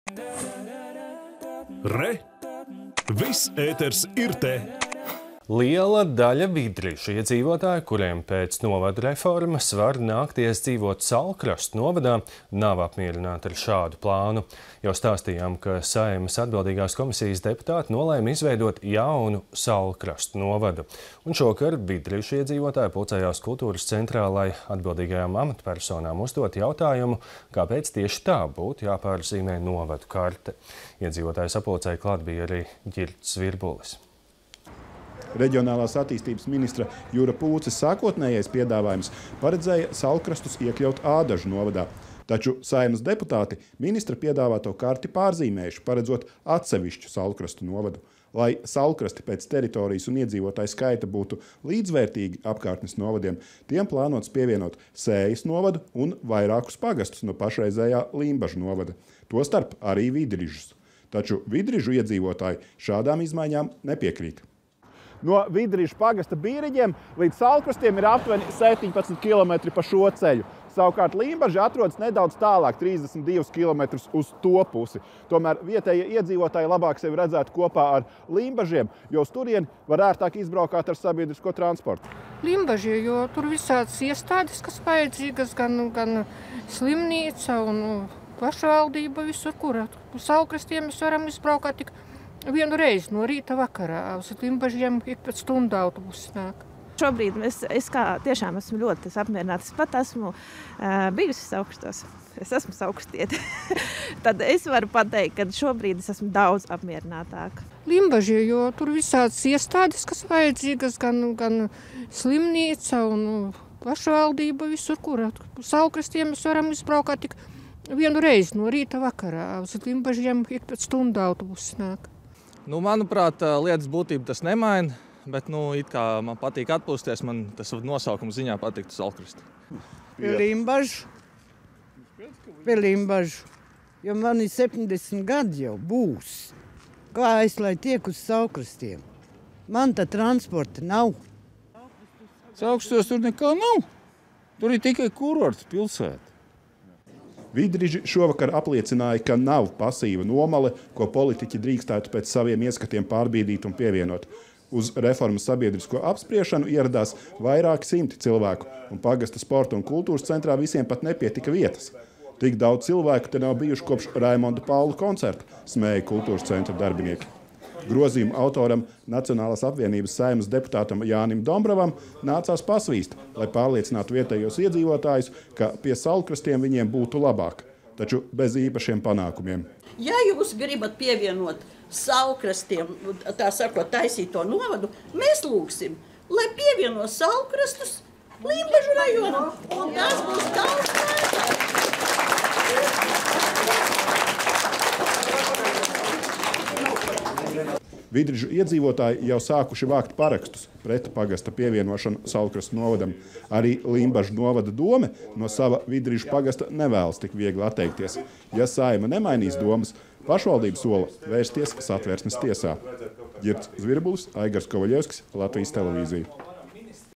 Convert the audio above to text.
Re! Viss ēters ir te! Liela daļa vidrišu iedzīvotāju, kuriem pēc novada reformas var nākties dzīvot Salkrastu novadā, nav apmierināti ar šādu plānu. Jau stāstījām, ka Saeimas atbildīgās komisijas deputāti nolēma izveidot jaunu Salkrastu novadu. Un šokar vidrišu iedzīvotāji pulcējās kultūras centrā, lai atbildīgajām amatpersonām uzdot jautājumu, kāpēc tieši tā būtu jāpārzīmē novadu karte. Iedzīvotāju sapulcei klāt bija arī Ģirds Virbulis. Reģionālās attīstības ministra Jura Pūces sākotnējais piedāvājums paredzēja Salkrastus iekļaut Ādažu novadā. Taču Saeimas deputāti ministra piedāvāto karti pārzīmējuši, paredzot atsevišķu Salkrastu novadu. Lai Salkrasti pēc teritorijas un iedzīvotāju skaita būtu līdzvērtīgi apkārtnes novadiem, tiem plānots pievienot Sējas novadu un vairākus pagastus no pašreizējā Limbažu novada. Tostarp arī Vidrižus. Taču Vidrižu iedzīvotāji šādām izmaiņām nepiekrīt. No Vidrižu pagasta Bīriģiem līdz Salkrastiem ir aptuveni 17 km pa šo ceļu. Savukārt Limbaži atrodas nedaudz tālāk, 32 km uz to pusi. Tomēr vietējie iedzīvotāji labāk sevi redzētu kopā ar Limbažiem, jo uz turieni var ērtāk izbraukāt ar sabiedrisko transportu. Limbaži, jo tur visādas iestādes, kas vajadzīgas, gan slimnīca un pašvaldība visur, kur. Uz Salkrastiem mēs varam izbraukāt tik vienu reizi no rīta vakarā. Uz Limbažiem ik pēc stundu autobusi nāk. Šobrīd es tiešām esmu ļoti apmierināta. Es pat esmu bijusi Salkrastos. Es esmu saukstiete. Tad es varu pateikt, ka šobrīd es esmu daudz apmierinātāka. Limbaži, jo tur visādas iestādes, kas vajadzīgas, gan slimnīca un pašvaldība visur, kur. Uz Salkrastiem mēs varam izbraukāt tik vienu reizi no rīta vakarā. Uz Limbažiem ik pēc stundu autobusi nāk. Manuprāt, lietas būtība tas nemaina, bet it kā man patīk atpūsties, man tas nosaukums ziņā patiktu Salkrasti. Limbažu. Pie Limbažu. Jo man ir 70 gadi jau būs. Kā es, lai tiek uz Salkrastiem? Man tā transporta nav. Salkrastos tur nekā nav. Tur ir tikai kurorts pilsēta. Vidriži šovakar apliecināja, ka nav pasīva nomale, ko politiķi drīkstētu pēc saviem ieskatiem pārbīdīt un pievienot. Uz reformas sabiedrisko apspriešanu ieradās vairāki simti cilvēku, un pagasta sporta un kultūras centrā visiem pat nepietika vietas. Tik daudz cilvēku te nav bijuši kopš Raimonda Paula koncerta, smēja kultūras centra darbinieki. Grozījuma autoram, Nacionālās apvienības Saeimas deputātam Jānim Dombrovam, nācās pasvīst, lai pārliecinātu vietējos iedzīvotājus, ka pie Salkrastiem viņiem būtu labāk, taču bez īpašiem panākumiem. Ja jūs gribat pievienot Salkrastiem, tā sakot, taisīto novadu, mēs lūgsim, lai pievieno Salkrastus Limbažu rajonam, un tas būs daudz vērtāk. Vidrižu iedzīvotāji jau sākuši vākt parakstus pret pagasta pievienošanu Salkrastu novadam. Arī Limbažu novada dome no sava Vidrižu pagasta nevēlas tik viegli atteikties. Ja Saeima nemainīs domas, pašvaldība sola vērsties Satversmes tiesā. Ģirds Virbulis, Aigars Kovaļevskis, Latvijas televīzija.